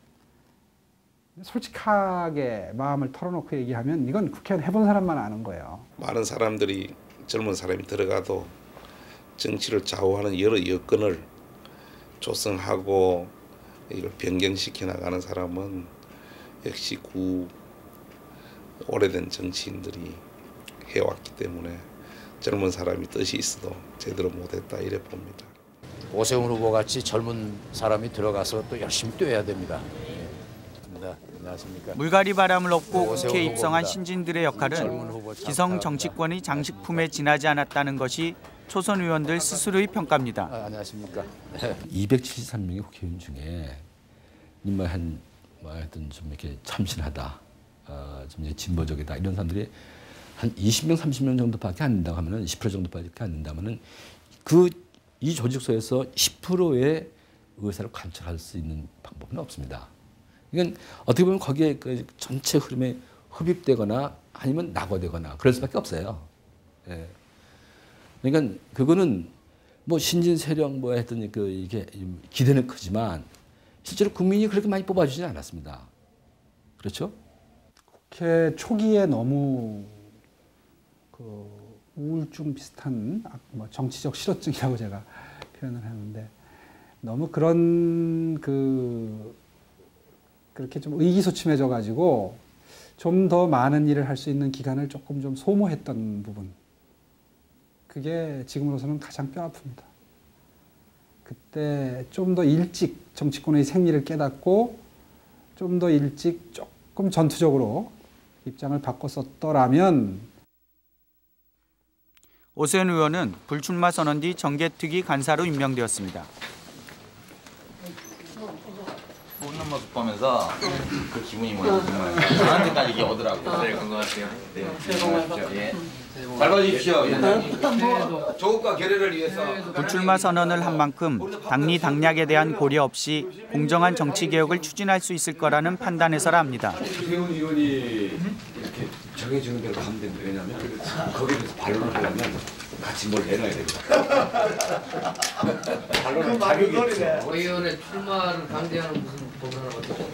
솔직하게 마음을 털어놓고 얘기하면 이건 국회의원 해본 사람만 아는 거예요. 많은 사람들이 젊은 사람이 들어가도 정치를 좌우하는 여러 여건을 조성하고 이걸 변경시켜 나가는 사람은 역시 구 오래된 정치인들이 해왔기 때문에 젊은 사람이 뜻이 있어도 제대로 못했다 이래 봅니다. 오세훈 후보 같이 젊은 사람이 들어가서 또 열심히 뛰어야 됩니다. 네, 안녕하십니까. 물갈이 바람을 얻고 오세훈 국회에 입성한 후보입니다. 신진들의 역할은 기성 정치권의 장식품에 지나지 않았다는 것이 초선 의원들 스스로의 평가입니다. 아, 안녕하십니까. 이백칠십삼 명의 국회의원 중에 정말 한 뭐 하여튼 좀 이렇게 참신하다, 어, 좀 이제 진보적이다 이런 사람들이 한 이십 명, 삼십 명 정도밖에 안 된다고 하면은 십 퍼센트 정도밖에 안 된다면은 그 이 조직소에서 십 퍼센트의 의사를 관철할 수 있는 방법은 없습니다. 이건 어떻게 보면 거기에 그 전체 흐름에 흡입되거나 아니면 낙오되거나 그럴 수밖에 없어요. 예. 그러니까 그거는 뭐 신진 세력 뭐 했더니 그 이게 기대는 크지만 실제로 국민이 그렇게 많이 뽑아주지 않았습니다. 그렇죠? 국회 초기에 너무 그 우울증 비슷한 뭐 정치적 실어증이라고 제가 표현을 하는데 너무 그런 그 그렇게 좀 의기소침해져 가지고 좀 더 많은 일을 할 수 있는 기간을 조금 좀 소모했던 부분. 그게 지금으로서는 가장 뼈아픕니다. 그때 좀 더 일찍 정치권의 생리를 깨닫고 좀 더 일찍 조금 전투적으로 입장을 바꿨었더라면 오세훈 의원은 불출마 선언 뒤 정개특위 간사로 임명되었습니다. 웃는 모습 보면서 그 기분이 뭐야 정말 저한테까지 이게 오더라고요. 네, 건강하세요. 네, 건강하십시오. 예. 잘 봐주십시오, 위원장님. 조국과 결의를 위해서. 불출마 선언을 한 만큼 당리 당략에 대한 고려 없이 공정한 정치 개혁을 추진할 수 있을 거라는 판단에서라 합니다. 오세훈 의원이 이렇게 정해지는 대로 가면 된다. 왜냐하면 거기에 대해서 반론을 하려면 같이 뭘 내놔야 됩니다. 반론은 자격이 있죠. 의원의 출마를 강제하는 무슨 법안을 어떻게?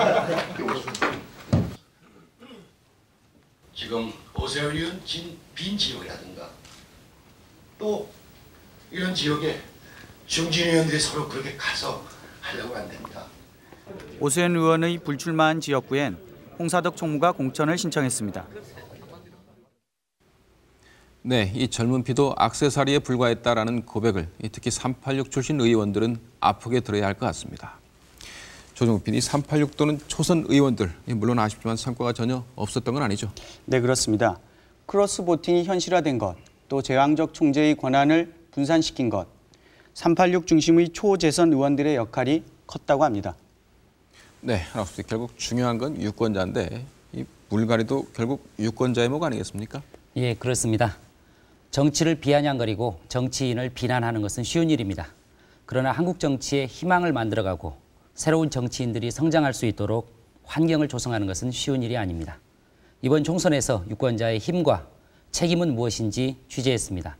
지금 오세훈 의원 진, 빈 지역이라든가 또 이런 지역에 중진 의원들이 서로 그렇게 가서 하려고 안 됩니다. 오세훈 의원의 불출마한 지역구엔 홍사덕 총무가 공천을 신청했습니다. 네, 이 젊은 피도 액세서리에 불과했다라는 고백을 특히 삼팔육 출신 의원들은 아프게 들어야 할 것 같습니다. 조정욱 피디, 삼팔육 또는 초선 의원들, 물론 아쉽지만 성과가 전혀 없었던 건 아니죠? 네, 그렇습니다. 크로스 보팅이 현실화된 것, 또 제왕적 총재의 권한을 분산시킨 것, 삼팔육 중심의 초재선 의원들의 역할이 컸다고 합니다. 네, 한학수 씨, 결국 중요한 건 유권자인데 이 물갈이도 결국 유권자의 목 아니겠습니까? 예, 그렇습니다. 정치를 비아냥거리고 정치인을 비난하는 것은 쉬운 일입니다. 그러나 한국 정치에 희망을 만들어가고 새로운 정치인들이 성장할 수 있도록 환경을 조성하는 것은 쉬운 일이 아닙니다. 이번 총선에서 유권자의 힘과 책임은 무엇인지 취재했습니다.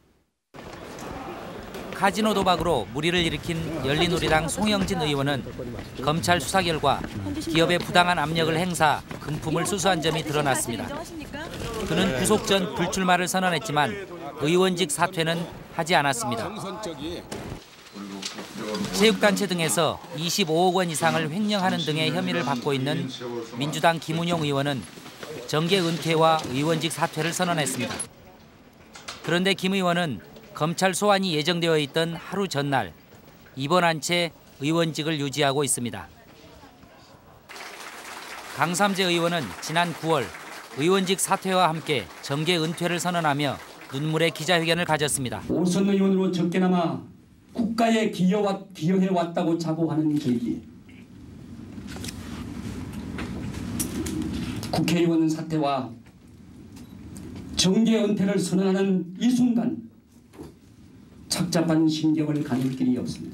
카지노 도박으로 물의를 일으킨 열린우리당 송영진 의원은 검찰 수사 결과 기업의 부당한 압력을 행사, 금품을 수수한 점이 드러났습니다. 그는 구속 전 불출마를 선언했지만 의원직 사퇴는 하지 않았습니다. 체육단체 등에서 이십오억 원 이상을 횡령하는 등의 혐의를 받고 있는 민주당 김은용 의원은 정계 은퇴와 의원직 사퇴를 선언했습니다. 그런데 김 의원은 검찰 소환이 예정되어 있던 하루 전날 입원한 채 의원직을 유지하고 있습니다. 강삼재 의원은 지난 구월 의원직 사퇴와 함께 정계 은퇴를 선언하며 눈물의 기자회견을 가졌습니다. 오선 의원으로 적게나마 국가에 기여와, 기여해왔다고 자부하는 계기에 국회의원 사퇴와 정계 은퇴를 선언하는 이 순간 착잡한 심경을 가릴 길이 없습니다.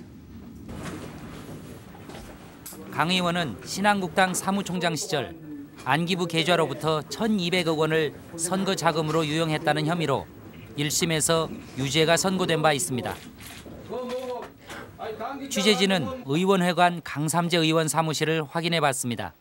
강 의원은 신한국당 사무총장 시절 안기부 계좌로부터 천이백억 원을 선거 자금으로 유용했다는 혐의로 일 심에서 유죄가 선고된 바 있습니다. 취재진은 의원회관 강삼재 의원 사무실을 확인해봤습니다.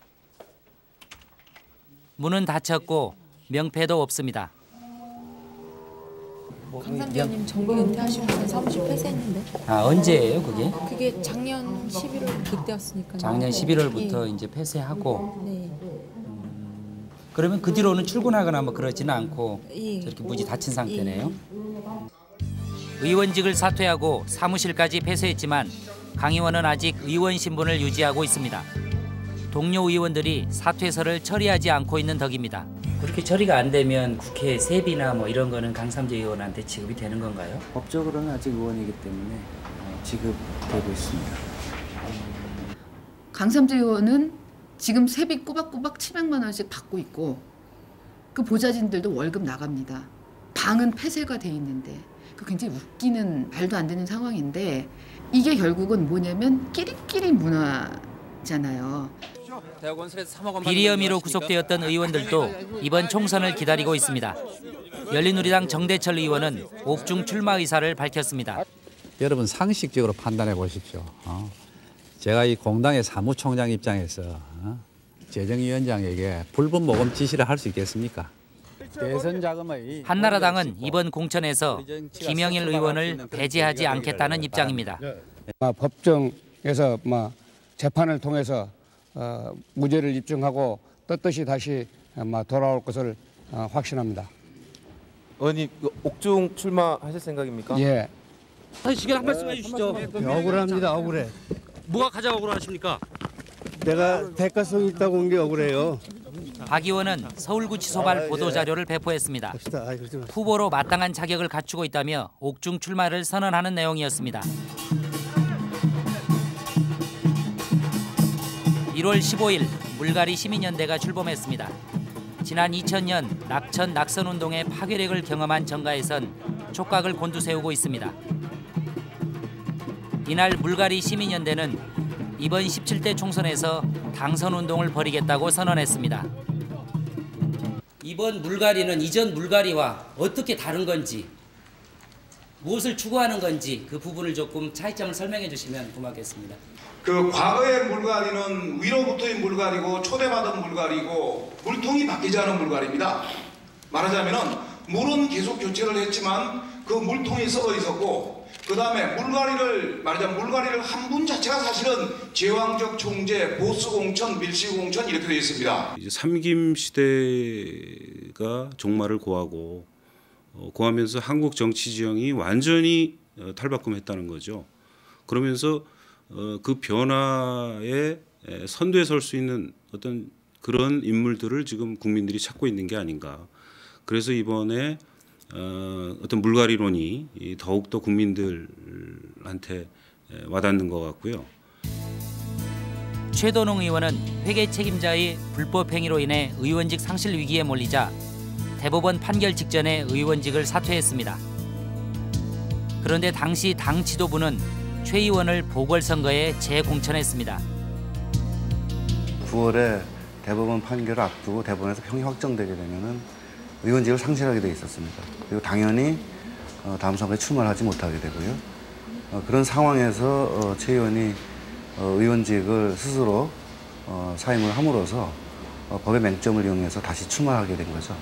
문은 닫혔고 명패도 없습니다. 강삼재 의원님 정계 은퇴하시고 사무실 폐쇄했는데. 아 언제예요 그게? 그게 작년 십일월 그때였으니까. 작년 십일월부터 예. 이제 폐쇄하고. 네. 음, 그러면 그 뒤로는 출근하거나 뭐 그러지는 않고 예. 저렇게 무지 닫힌 상태네요. 예. 의원직을 사퇴하고 사무실까지 폐쇄했지만 강 의원은 아직 의원 신분을 유지하고 있습니다. 동료 의원들이 사퇴서를 처리하지 않고 있는 덕입니다. 그렇게 처리가 안 되면 국회 세비나 뭐 이런 거는 강삼재 의원한테 지급이 되는 건가요? 법적으로는 아직 의원이기 때문에 지급되고 있습니다. 강삼재 의원은 지금 세비 꼬박꼬박 칠백만 원씩 받고 있고 그 보좌진들도 월급 나갑니다. 방은 폐쇄가 돼 있는데 그 굉장히 웃기는 말도 안 되는 상황인데 이게 결국은 뭐냐면 끼리끼리 문화잖아요. 비리 혐의로 구속되었던 의원들도 이번 총선을 기다리고 있습니다. 열린우리당 정대철 의원은 옥중 출마 의사를 밝혔습니다. 여러분 상식적으로 판단해 보십시오. 어? 제가 이 공당의 사무총장 입장에서 어? 재정위원장에게 불법 모금 지시를 할 수 있겠습니까? 대선 자금의 한나라당은 이번 공천에서 김영일 의원을 배제하지 않겠다는 입장입니다. 법정에서 재판을 통해서 어, 무죄를 입증하고 떳떳이 다시 돌아올 것을 어, 확신합니다. 의원님 옥중 출마하실 생각입니까? 예. 시간 한 말씀 해주시죠. 억울합니다. 억울해. 뭐가 가장 억울하십니까? 내가 대가성이 있다고 온 게 억울해요. 박 의원은 서울구치소발 보도자료를 배포했습니다. 후보로 마땅한 자격을 갖추고 있다며 옥중 출마를 선언하는 내용이었습니다. 일월 십오일 물갈이 시민연대가 출범했습니다. 지난 이천 년 낙천 낙선운동의 파괴력을 경험한 정가에선 촉각을 곤두세우고 있습니다. 이날 물갈이 시민연대는 이번 십칠 대 총선에서 당선운동을 벌이겠다고 선언했습니다. 이번 물갈이는 이전 물갈이와 어떻게 다른 건지, 무엇을 추구하는 건지 그 부분을 조금 차이점을 설명해 주시면 고맙겠습니다. 그 과거의 물갈이는 위로부터의 물갈이고 초대받은 물갈이고 물통이 바뀌지 않은 물갈이입니다. 말하자면은 물은 계속 교체를 했지만 그 물통이 썩어 있었고 그 다음에 물갈이를 말하자면 물갈이를 한 분 자체가 사실은 제왕적 총재, 보스 공천, 밀실 공천 이렇게 되어 있습니다. 이제 삼김 시대가 종말을 고하고 어, 고하면서 한국 정치 지형이 완전히 어, 탈바꿈했다는 거죠. 그러면서 어, 그 변화에 선두에 설 수 있는 어떤 그런 인물들을 지금 국민들이 찾고 있는 게 아닌가. 그래서 이번에 어, 어떤 물갈이론이 더욱더 국민들한테 와닿는 것 같고요. 최도농 의원은 회계 책임자의 불법 행위로 인해 의원직 상실 위기에 몰리자 대법원 판결 직전에 의원직을 사퇴했습니다. 그런데 당시 당 지도부는 최 의원을 보궐선거에 재공천했습니다. 구월에 대법원 판결을 앞두고 대법원에서 형이 확정되게 되면은 의원직을 상실하게 돼 있었습니다. 그리고 당연히 다음 선거에 출마를 하지 못하게 되고요. 그런 상황에서 최 의원이 의원직을 스스로 사임을 함으로써 법의 맹점을 이용해서 다시 출마하게 된 거죠.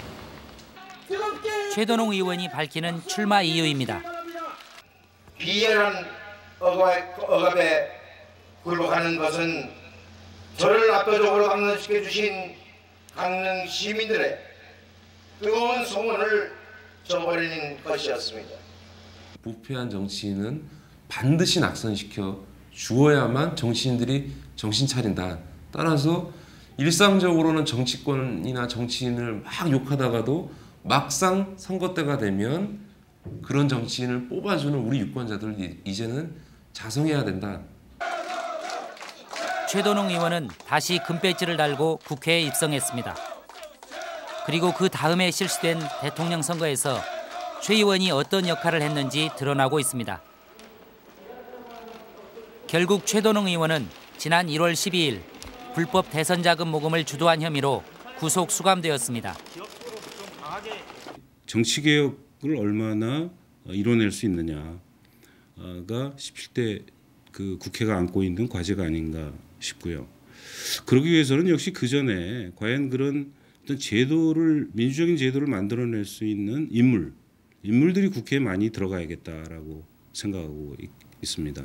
최도농 의원이 밝히는 출마 이유입니다. 비열한 억압에 굴복하는 것은 저를 압도적으로 강론시켜 주신 강릉 시민들의 뜨거운 소원을 저버리는 것이었습니다. 부패한 정치인은 반드시 낙선시켜 주어야만 정치인들이 정신 차린다. 따라서 일상적으로는 정치권이나 정치인을 막 욕하다가도 막상 선거 때가 되면 그런 정치인을 뽑아주는 우리 유권자들 이제는 자성해야 된다. 최도농 의원은 다시 금배지를 달고 국회에 입성했습니다. 그리고 그 다음에 실시된 대통령 선거에서 최 의원이 어떤 역할을 했는지 드러나고 있습니다. 결국 최도농 의원은 지난 일월 십이일 불법 대선 자금 모금을 주도한 혐의로 구속 수감되었습니다. 정치개혁을 얼마나 이뤄낼 수 있느냐가 십칠 대 그 국회가 안고 있는 과제가 아닌가 싶고요. 그러기 위해서는 역시 그 전에 과연 그런 어떤 제도를 민주적인 제도를 만들어낼 수 있는 인물, 인물들이 국회에 많이 들어가야겠다라고 생각하고 있, 있습니다.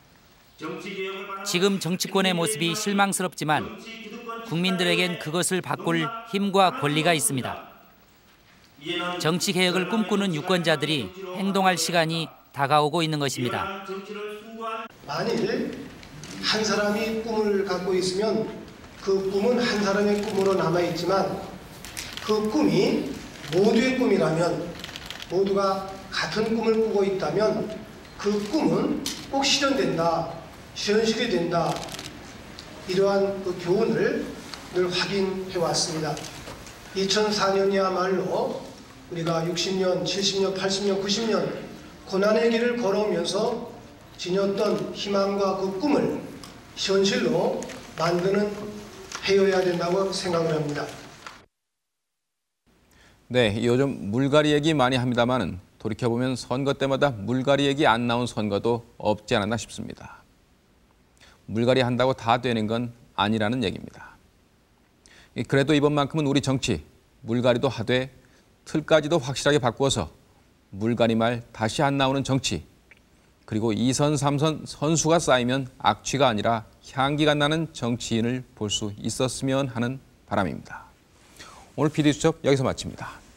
지금 정치권의 모습이 실망스럽지만 국민들에겐 그것을 바꿀 힘과 권리가 있습니다. 정치 개혁을 꿈꾸는 유권자들이 행동할 시간이 다가오고 있는 것입니다. 만일 한 사람이 꿈을 갖고 있으면 그 꿈은 한 사람의 꿈으로 남아있지만 그 꿈이 모두의 꿈이라면, 모두가 같은 꿈을 꾸고 있다면 그 꿈은 꼭 실현된다, 현실이 된다. 이러한 그 교훈을 늘 확인해 왔습니다. 이천사 년이야말로 우리가 육십 년, 칠십 년, 팔십 년, 구십 년 고난의 길을 걸어오면서 지녔던 희망과 그 꿈을 현실로 만드는 해여야 된다고 생각을 합니다. 네, 요즘 물갈이 얘기 많이 합니다만은 돌이켜보면 선거 때마다 물갈이 얘기 안 나온 선거도 없지 않았나 싶습니다. 물갈이 한다고 다 되는 건 아니라는 얘기입니다. 그래도 이번만큼은 우리 정치 물갈이도 하되 틀까지도 확실하게 바꾸어서 물갈이 말 다시 안 나오는 정치, 그리고 이 선, 삼 선 선수가 쌓이면 악취가 아니라 향기가 나는 정치인을 볼 수 있었으면 하는 바람입니다. 오늘 피디수첩 여기서 마칩니다.